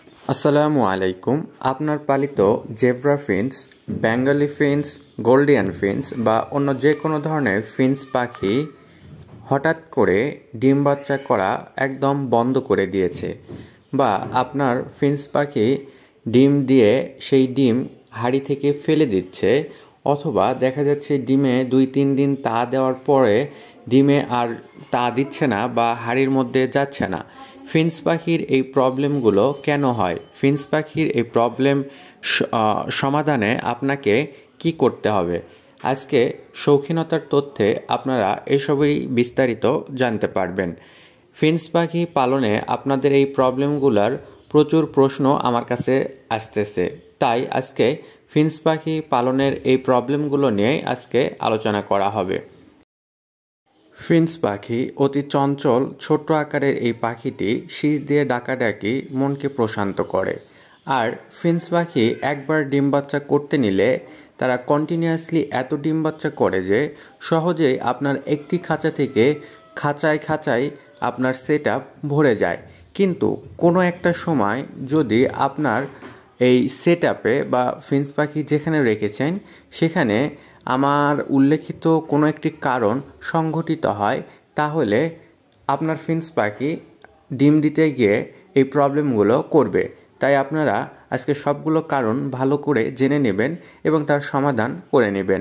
আসসালামু আলাইকুম। আপনার পালিত zebra finch, Bengali finch, Gouldian finch বা অন্য যে কোনো ধরনের ফিঞ্চ পাখি হঠাৎ করে ডিম বাচ্চা করা একদম বন্ধ করে দিয়েছে, বা আপনার ফিঞ্চ পাখি ডিম দিয়ে সেই ডিম হাঁড়ি থেকে ফেলে দিচ্ছে, অথবা দেখা যাচ্ছে ডিমে 2-3 দিন তা দেওয়ার পরে ডিমে আর তা দিচ্ছে না বা হাঁড়ির মধ্যে যাচ্ছে না। ফিঞ্চ পাখির এই প্রবলেমগুলো কেন হয়? ফিঞ্চ পাখির এই প্রবলেম সমাধানে আপনাকে কি করতে হবে? আজকে শৌখিনতার তথ্যে আপনারা এসবেরই বিস্তারিত জানতে পারবেন। ফিঞ্চ পাখি পালনে আপনাদের এই প্রবলেমগুলোর প্রচুর প্রশ্ন আমার কাছে আসতেছে, তাই আজকে ফিঞ্চ পাখি পালনের এই প্রবলেমগুলো নিয়ে আজকে আলোচনা করা হবে। ফিঞ্চ পাখি অতি চঞ্চল ছোট্ট আকারের এই পাখিটি শীষ দিয়ে ডাকাডাকি মনকে প্রশান্ত করে। আর ফিঞ্চ পাখি একবার ডিম বাচ্চা করতে নিলে তারা কন্টিনিউয়াসলি এত ডিম বাচ্চা করে যে সহজেই আপনার একটি খাঁচা থেকে খাঁচায় খাঁচায় আপনার সেট আপ ভরে যায়। কিন্তু কোনো একটা সময় যদি আপনার এই সেট আপে বা ফিঞ্চ পাখি যেখানে রেখেছেন সেখানে আমার উল্লেখিত কোনো একটি কারণ সংঘটিত হয়, তাহলে আপনার ফিঞ্চ পাখি ডিম দিতে গিয়ে এই প্রবলেমগুলো করবে। তাই আপনারা আজকে সবগুলো কারণ ভালো করে জেনে নেবেন এবং তার সমাধান করে নেবেন।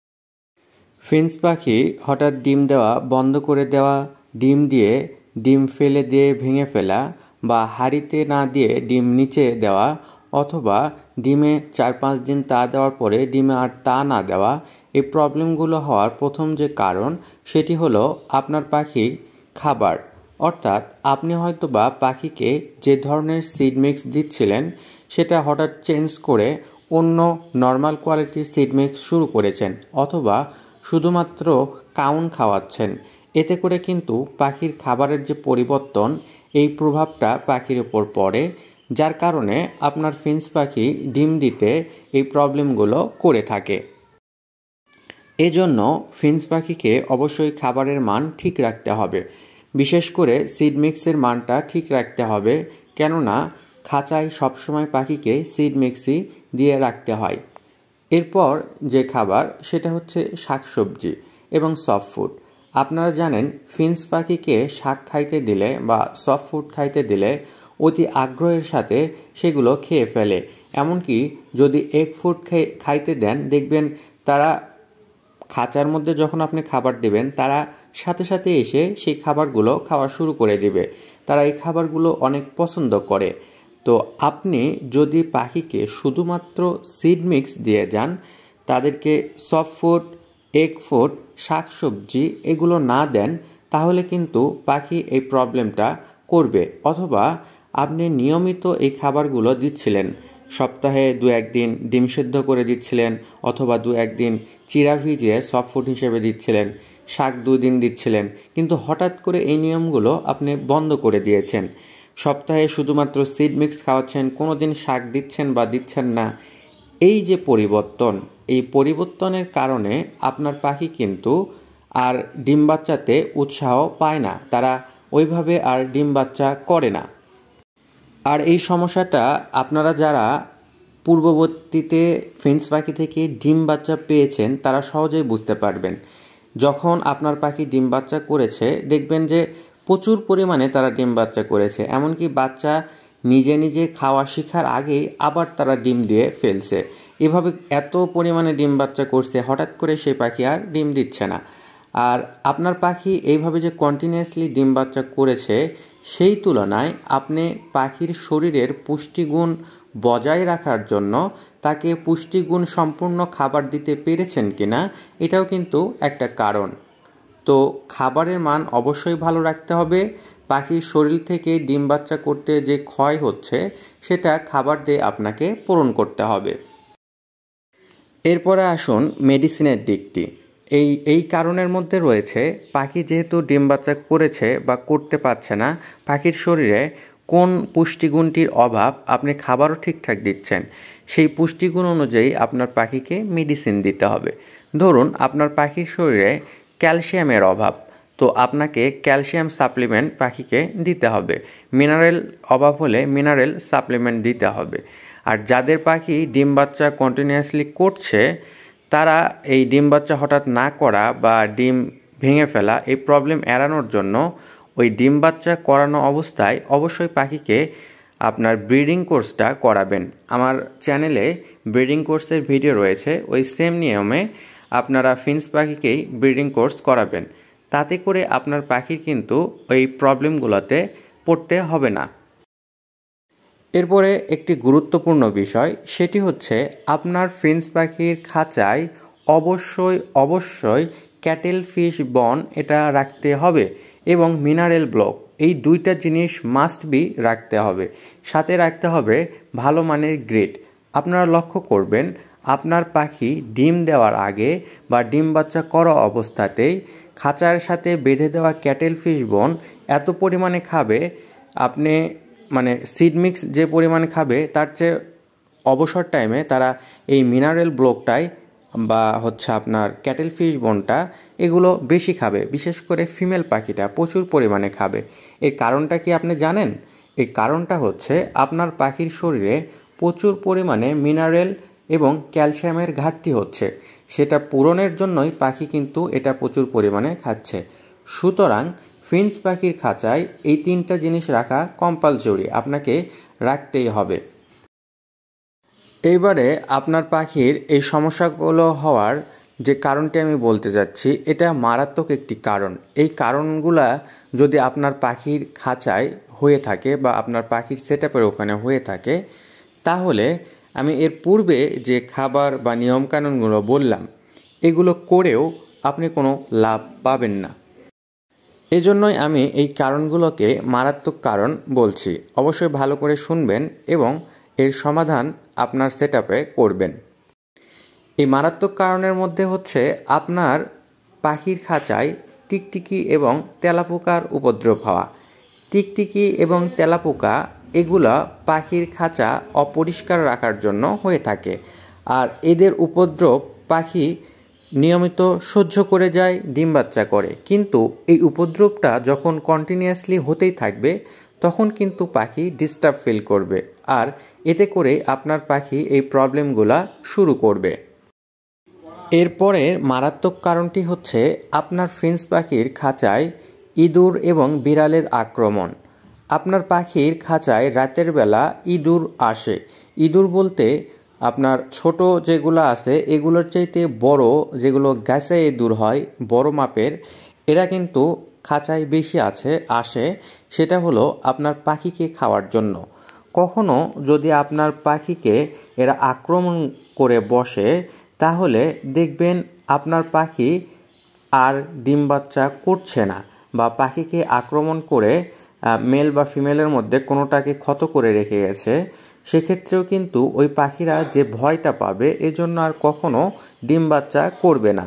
ফিঞ্চ পাখি হঠাৎ ডিম দেওয়া বন্ধ করে দেওয়া, ডিম দিয়ে ডিম ফেলে দিয়ে ভেঙে ফেলা, বা হাঁড়িতে না দিয়ে ডিম নিচে দেওয়া, অথবা ডিমে 4-5 দিন তা দেওয়ার পরে ডিমে আর তা না দেওয়া, এই প্রবলেমগুলো হওয়ার প্রথম যে কারণ সেটি হলো আপনার পাখি খাবার। অর্থাৎ আপনি হয়তো বা পাখিকে যে ধরনের সিড মিক্স দিচ্ছিলেন সেটা হঠাৎ চেঞ্জ করে অন্য নর্মাল কোয়ালিটির সিড মিক্স শুরু করেছেন, অথবা শুধুমাত্র কাউন খাওয়াচ্ছেন। এতে করে কিন্তু পাখির খাবারের যে পরিবর্তন, এই প্রভাবটা পাখির উপর পড়ে, যার কারণে আপনার ফিঞ্চ পাখি ডিম দিতে এই প্রবলেমগুলো করে থাকে। এজন্য ফিঞ্চ পাখিকে অবশ্যই খাবারের মান ঠিক রাখতে হবে, বিশেষ করে সিড মিক্সের মানটা ঠিক রাখতে হবে, কেননা খাঁচায় সবসময় পাখিকে সিড মিক্সই দিয়ে রাখতে হয়। এরপর যে খাবার সেটা হচ্ছে শাকসবজি এবং সফট ফুড। আপনারা জানেন ফিঞ্চ পাখিকে শাক খাইতে দিলে বা সফট ফুড খাইতে দিলে অতি আগ্রহের সাথে সেগুলো খেয়ে ফেলে। এমনকি যদি এগ ফুড খাইতে দেন, দেখবেন তারা খাঁচার মধ্যে যখন আপনি খাবার দেবেন তারা সাথে সাথে এসে সেই খাবারগুলো খাওয়া শুরু করে দিবে। তারা এই খাবারগুলো অনেক পছন্দ করে। তো আপনি যদি পাখিকে শুধুমাত্র সিড মিক্স দিয়ে যান, তাদেরকে সফট ফুড, এগ ফুড, শাকসবজি এগুলো না দেন, তাহলে কিন্তু পাখি এই প্রবলেমটা করবে। অথবা আপনি নিয়মিত এই খাবারগুলো দিচ্ছিলেন, সপ্তাহে 2-1 দিন ডিম সেদ্ধ করে দিচ্ছিলেন, অথবা 2-1 দিন চিরা ভিজিয়ে সফট ফুড হিসেবে দিচ্ছিলেন, শাক 2 দিন দিচ্ছিলেন, কিন্তু হঠাৎ করে এই নিয়মগুলো আপনি বন্ধ করে দিয়েছেন। সপ্তাহে শুধুমাত্র সিড মিক্স খাওয়াচ্ছেন, কোনো দিন শাক দিচ্ছেন বা দিচ্ছেন না। এই যে পরিবর্তন, এই পরিবর্তনের কারণে আপনার পাখি কিন্তু আর ডিম বাচ্চাতে উৎসাহ পায় না, তারা ওইভাবে আর ডিম বাচ্চা করে না। আর এই সমস্যাটা আপনারা যারা পূর্ববর্তীতে ফিঞ্চ পাখি থেকে ডিম বাচ্চা পেয়েছেন তারা সহজেই বুঝতে পারবেন। যখন আপনার পাখি ডিম বাচ্চা করেছে, দেখবেন যে প্রচুর পরিমাণে তারা ডিম বাচ্চা করেছে, এমনকি বাচ্চা নিজে নিজে খাওয়া শেখার আগেই আবার তারা ডিম দিয়ে ফেলছে। এভাবে এত পরিমাণে ডিম বাচ্চা করছে, হঠাৎ করে সেই পাখি আর ডিম দিচ্ছে না। আর আপনার পাখি এইভাবে যে কন্টিনিউয়াসলি ডিম বাচ্চা করেছে, সেই তুলনায় আপনি পাখির শরীরের পুষ্টিগুণ বজায় রাখার জন্য তাকে পুষ্টিগুণ সম্পূর্ণ খাবার দিতে পেরেছেন কিনা, এটাও কিন্তু একটা কারণ। তো খাবারের মান অবশ্যই ভালো রাখতে হবে। পাখির শরীর থেকে ডিম বাচ্চা করতে যে ক্ষয় হচ্ছে সেটা খাবার দিয়ে আপনাকে পূরণ করতে হবে। এরপরে আসুন মেডিসিনের দিকটি। এই কারণের মধ্যে রয়েছে পাখি যেহেতু ডিম বাচ্চা করেছে বা করতে পারছে না, পাখির শরীরে কোন পুষ্টিগুণটির অভাব, আপনি খাবারও ঠিকঠাক দিচ্ছেন, সেই পুষ্টিগুণ অনুযায়ী আপনার পাখিকে মেডিসিন দিতে হবে। ধরুন আপনার পাখির শরীরে ক্যালসিয়ামের অভাব, তো তো আপনাকে ক্যালসিয়াম সাপ্লিমেন্ট পাখিকে দিতে হবে। মিনারেল অভাব হলে মিনারেল সাপ্লিমেন্ট দিতে হবে। আর যাদের পাখি ডিম বাচ্চা কন্টিনিউয়াসলি করছে তারা এই ডিম বাচ্চা হঠাৎ না করা বা ডিম ভেঙে ফেলা এই প্রবলেম এড়ানোর জন্য ওই ডিম বাচ্চা করানো অবস্থায় অবশ্যই পাখিকে আপনার ব্রিডিং কোর্সটা করাবেন। আমার চ্যানেলে ব্রিডিং কোর্সের ভিডিও রয়েছে, ওই সেম নিয়মে আপনারা ফিন্চ পাখিকেই ব্রিডিং কোর্স করাবেন। তাতে করে আপনার পাখির কিন্তু ওই প্রবলেমগুলোতে পড়তে হবে না। এরপরে একটি গুরুত্বপূর্ণ বিষয়, সেটি হচ্ছে আপনার ফিন্চ পাখির খাঁচায় অবশ্যই ক্যাটেল ফিশ বন এটা রাখতে হবে এবং মিনারেল ব্লক, এই দুইটা জিনিস মাস্ট বি রাখতে হবে। সাথে রাখতে হবে ভালো মানের গ্রেড। আপনারা লক্ষ্য করবেন আপনার পাখি ডিম দেওয়ার আগে বা ডিম বাচ্চা করা অবস্থাতেই খাঁচার সাথে বেঁধে দেওয়া ক্যাটেল ফিশ বন এত পরিমাণে খাবে, আপনি মানে সিড মিক্স যে পরিমাণে খাবে তার চেয়ে অবসর টাইমে তারা এই মিনারেল ব্লকটাই বা হচ্ছে আপনার ক্যাটেল ফিশ বনটা এগুলো বেশি খাবে। বিশেষ করে ফিমেল পাখিটা প্রচুর পরিমাণে খাবে। এর কারণটা কি আপনি জানেন? এই কারণটা হচ্ছে আপনার পাখির শরীরে প্রচুর পরিমাণে মিনারেল এবং ক্যালসিয়ামের ঘাটতি হচ্ছে, সেটা পূরণের জন্যই পাখি কিন্তু এটা প্রচুর পরিমাণে খাচ্ছে। সুতরাং ফিন্চ পাখির খাঁচায় এই তিনটা জিনিস রাখা কম্পালসরি, আপনাকে রাখতেই হবে। এইবারে আপনার পাখির এই সমস্যাগুলো হওয়ার যে কারণটি আমি বলতে যাচ্ছি, এটা মারাত্মক একটি কারণ। এই কারণগুলা যদি আপনার পাখির খাঁচায় হয়ে থাকে বা আপনার পাখির সেটআপের ওখানে হয়ে থাকে, তাহলে আমি এর পূর্বে যে খাবার বা নিয়মকানুনগুলো বললাম এগুলো করেও আপনি কোনো লাভ পাবেন না। এজন্যই আমি এই কারণগুলোকে মারাত্মক কারণ বলছি। অবশ্যই ভালো করে শুনবেন এবং এর সমাধান আপনার সেটআপে করবেন। এই মারাত্মক কারণের মধ্যে হচ্ছে আপনার পাখির খাঁচায় টিকটিকি এবং তেলাপোকার উপদ্রব হওয়া। টিকটিকি এবং তেলাপোকা এগুলা পাখির খাঁচা অপরিষ্কার রাখার জন্য হয়ে থাকে। আর এদের উপদ্রব পাখি নিয়মিত সহ্য করে যায়, ডিম বাচ্চা করে। কিন্তু এই উপদ্রবটা যখন কন্টিনিউয়াসলি হতেই থাকবে তখন কিন্তু পাখি ডিস্টার্ব ফিল করবে, আর এতে করে আপনার পাখি এই প্রবলেমগুলা শুরু করবে। এরপরে মারাত্মক কারণটি হচ্ছে আপনার ফিন্চ পাখির খাঁচায় ইঁদুর এবং বিড়ালের আক্রমণ। আপনার পাখির খাঁচায় রাতের বেলা ইঁদুর আসে। ইঁদুর বলতে আপনার ছোট যেগুলো আছে এগুলোর চাইতে বড় যেগুলো গাছে ইঁদুর হয় বড় মাপের, এরা কিন্তু খাঁচায় বেশি আসে। সেটা হলো আপনার পাখিকে খাওয়ার জন্য। কখনো যদি আপনার পাখিকে এরা আক্রমণ করে বসে তাহলে দেখবেন আপনার পাখি আর ডিম বাচ্চা করছে না, বা পাখিকে আক্রমণ করে মেল বা ফিমেলের মধ্যে কোনোটাকে ক্ষত করে রেখে গেছে। সেক্ষেত্রেও কিন্তু ওই পাখিরা যে ভয়টা পাবে এজন্য আর কখনো ডিম বাচ্চা করবে না।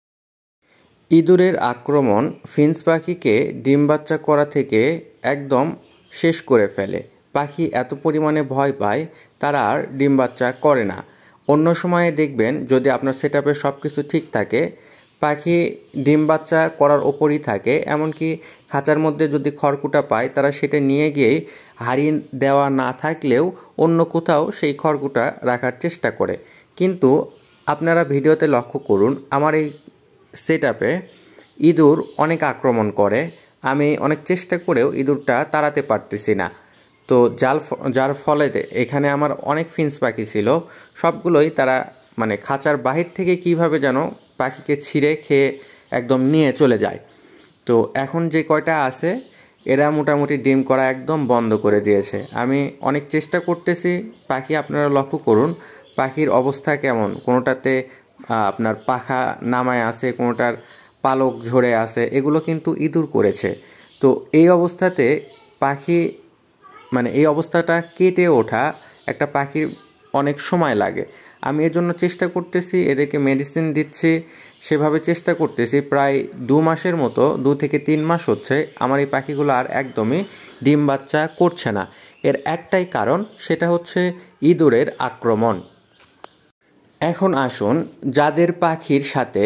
ইঁদুরের আক্রমণ ফিন্চ পাখিকে ডিম বাচ্চা করা থেকে একদম শেষ করে ফেলে। পাখি এত পরিমাণে ভয় পায় তারা আর ডিম বাচ্চা করে না। অন্য সময়ে দেখবেন যদি আপনার সেটআপে সব কিছু ঠিক থাকে, পাখি ডিম বাচ্চা করার ওপরই থাকে। এমনকি খাঁচার মধ্যে যদি খড়কুটা পায় তারা সেটা নিয়ে গিয়ে হাঁড়ি দেওয়া না থাকলেও অন্য কোথাও সেই খড়কুটা রাখার চেষ্টা করে। কিন্তু আপনারা ভিডিওতে লক্ষ্য করুন, আমার এই সেটআপে ইঁদুর অনেক আক্রমণ করে। আমি অনেক চেষ্টা করেও ইঁদুরটা তাড়াতে পারতেছি না। তো যার ফলে এখানে আমার অনেক ফিন্চ পাখি ছিল, সবগুলোই তারা মানে খাঁচার বাহির থেকে কিভাবে যেন পাখিকে ছিঁড়ে খেয়ে একদম নিয়ে চলে যায়। তো এখন যে কয়টা আছে এরা মোটামুটি ডিম করা একদম বন্ধ করে দিয়েছে। আমি অনেক চেষ্টা করতেছি, পাখি আপনারা লক্ষ্য করুন পাখির অবস্থা কেমন। কোনোটাতে আপনার পাখা নামায় আছে, কোনোটার পালক ঝরে আছে, এগুলো কিন্তু ইঁদুর করেছে। তো এই অবস্থাতে পাখি মানে এই অবস্থাটা কেটে ওঠা একটা পাখির অনেক সময় লাগে। আমি এর জন্য চেষ্টা করতেছি, এদেরকে মেডিসিন দিচ্ছি, সেভাবে চেষ্টা করতেছি। প্রায় 2 মাসের মতো, 2 থেকে 3 মাস হচ্ছে আমার এই পাখিগুলো আর একদমই ডিম বাচ্চা করছে না। এর একটাই কারণ, সেটা হচ্ছে ইঁদুরের আক্রমণ। এখন আসুন যাদের পাখির সাথে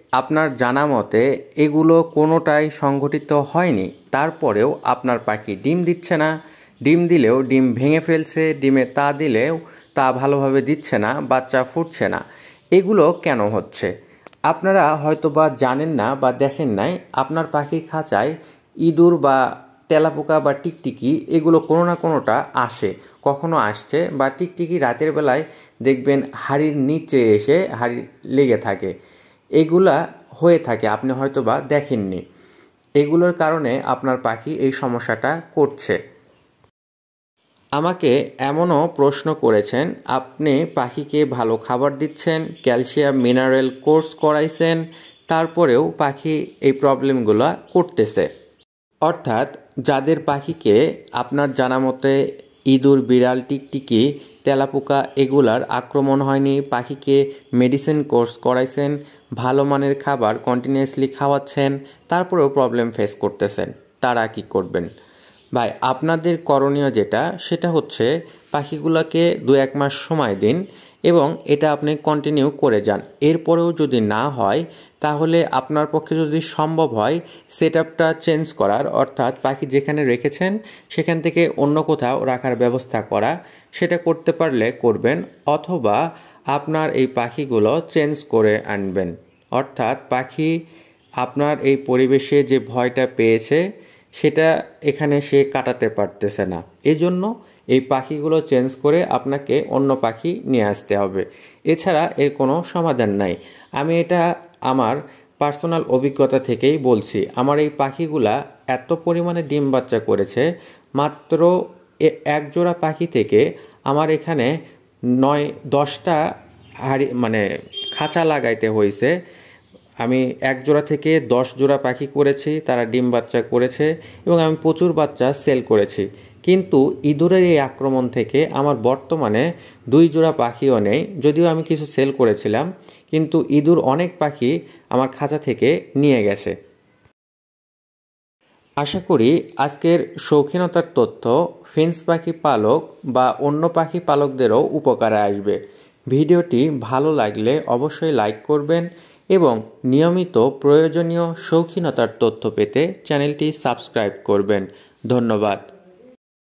আপনার জানা মতে এগুলো কোনোটাই সংঘটিত হয়নি, তারপরেও আপনার পাখি ডিম দিচ্ছে না, ডিম দিলেও ডিম ভেঙে ফেলছে, ডিমে তা দিলেও তা ভালোভাবে দিচ্ছে না, বাচ্চা ফুটছে না, এগুলো কেন হচ্ছে? আপনারা হয়তোবা জানেন না বা দেখেন নাই, আপনার পাখির খাঁচায় ইঁদুর বা তেলাপোকা বা টিকটিকি এগুলো কোনো না কোনোটা আসে, কখনো আসছে, বা টিকটিকি রাতের বেলায় দেখবেন হাড়ির নিচে এসে হাড়ি লেগে থাকে, এগুলা হয়ে থাকে, আপনি হয়তোবা দেখেননি। এগুলোর কারণে আপনার পাখি এই সমস্যাটা করছে। আমাকে এমনও প্রশ্ন করেছেন, আপনি পাখিকে ভালো খাবার দিচ্ছেন, ক্যালসিয়াম মিনারেল কোর্স করাইছেন, তারপরেও পাখি এই প্রবলেমগুলো করতেছে। অর্থাৎ যাদের পাখিকে আপনার জানা মতে ইঁদুর, বিড়াল, টিকটিকি, তেলাপোকা এগুলার আক্রমণ হয়নি, পাখিকে মেডিসিন কোর্স করাইছেন, ভালো মানের খাবার কন্টিনিউয়াসলি খাওয়াচ্ছেন, তারপরেও প্রবলেম ফেস করতেছেন, তারা কি করবেন? ভাই, আপনাদের করণীয় যেটা সেটা হচ্ছে পাখিগুলোকে 2-1 মাস সময় দিন এবং এটা আপনি কন্টিনিউ করে যান। এরপরেও যদি না হয় তাহলে আপনার পক্ষে যদি সম্ভব হয় সেটআপটা চেঞ্জ করার, অর্থাৎ পাখি যেখানে রেখেছেন সেখান থেকে অন্য কোথাও রাখার ব্যবস্থা করা, সেটা করতে পারলে করবেন, অথবা আপনার এই পাখিগুলো চেঞ্জ করে আনবেন। অর্থাৎ পাখি আপনার এই পরিবেশে যে ভয়টা পেয়েছে সেটা এখানে সে কাটাতে পারতেছে না, এজন্য এই পাখিগুলো চেঞ্জ করে আপনাকে অন্য পাখি নিয়ে আসতে হবে। এছাড়া এর কোনো সমাধান নাই। আমি এটা আমার পার্সোনাল অভিজ্ঞতা থেকেই বলছি। আমার এই পাখিগুলা এত পরিমাণে ডিম বাচ্চা করেছে, মাত্র এক জোড়া পাখি থেকে আমার এখানে 9-10টা খাঁচা লাগাইতে হয়েছে। আমি এক জোড়া থেকে 10 জোড়া পাখি করেছি, তারা ডিম বাচ্চা করেছে এবং আমি প্রচুর বাচ্চা সেল করেছি। কিন্তু ইঁদুরের এই আক্রমণ থেকে আমার বর্তমানে 2 জোড়া পাখিও নেই, যদিও আমি কিছু সেল করেছিলাম, কিন্তু ইঁদুর অনেক পাখি আমার খাঁচা থেকে নিয়ে গেছে। আশা করি আজকের শৌখিনতার তথ্য ফিঞ্চ পাখি পালক বা অন্য পাখি পালকদেরও উপকারে আসবে। ভিডিওটি ভালো লাগলে অবশ্যই লাইক করবেন এবং নিয়মিত প্রয়োজনীয় শৌখিনতার তথ্য পেতে চ্যানেলটি সাবস্ক্রাইব করবেন। ধন্যবাদ।